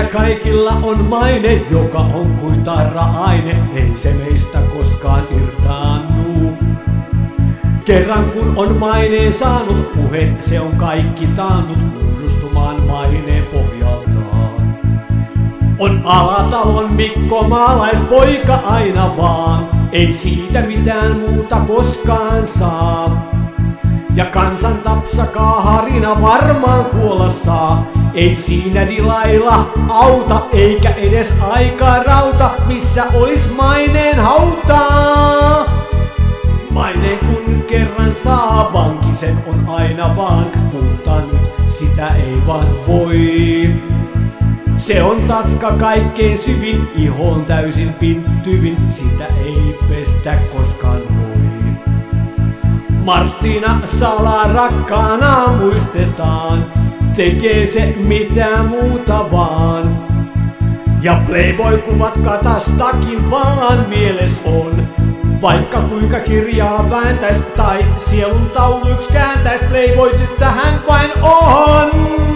kaikilla on maine, joka on kuin tarra-aine, ei se meistä koskaan irtaannu. Kerran kun on maineen saanut, puheet se on kaikki taannut muodostumaan maineen pohjaltaan. On Alatalon Mikko maalaispoika aina vaan, ei siitä mitään muuta koskaan saa. Ja kansan tapsakaa harina varmaan kuolla saa, ei siinä Dilaila auta, eikä edes aika rauta, missä olis maineen hautaa. Maineen kun kerran saa, vankisen on aina vaan, mutta nyt sitä ei vaan voi. Se on taska kaikkein syvin, ihoon täysin pinttyvin, sitä ei pestä koskaan voi. Marttiina salaa rakkaana muistetaan, tekee se mitä muuta vaan. Ja Playboy-kuvat katastakin vaan mieles on, vaikka kuinka kirjaa vääntäis tai sielun tauluiksi kääntäis, Playboy-tyttö hän vain on.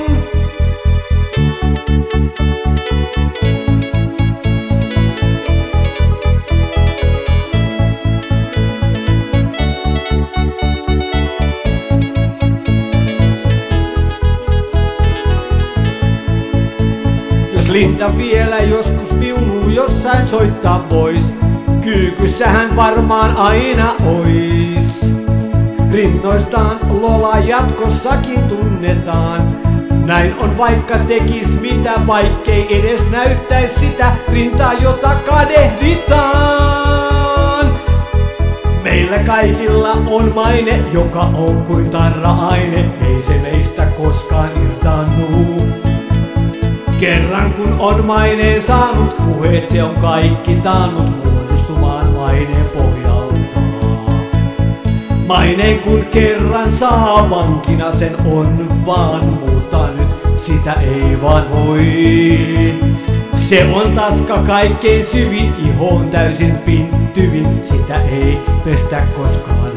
Linda vielä joskus viuluu jossain soittaa vois, kyykyssähän varmaan aina ois. Rinnoistaan Lola jatkossakin tunnetaan, näin on vaikka tekis mitä, vaikkei edes näyttäis sitä rintaa jota kadehditaan. Meillä kaikilla on maine, joka on kuin tarra-aine, ei se meistä koskaan irtaannu. Kerran kun on maineen saanut, puheet se on kaikki taannut muodostumaan maineen pohjalta. Maineen kun kerran saa, vankina sen on vaan, mutta nyt sitä ei vaan voi. Se on taska kaikkein syvin, ihoon täysin pinttyvin, sitä ei pestä koskaan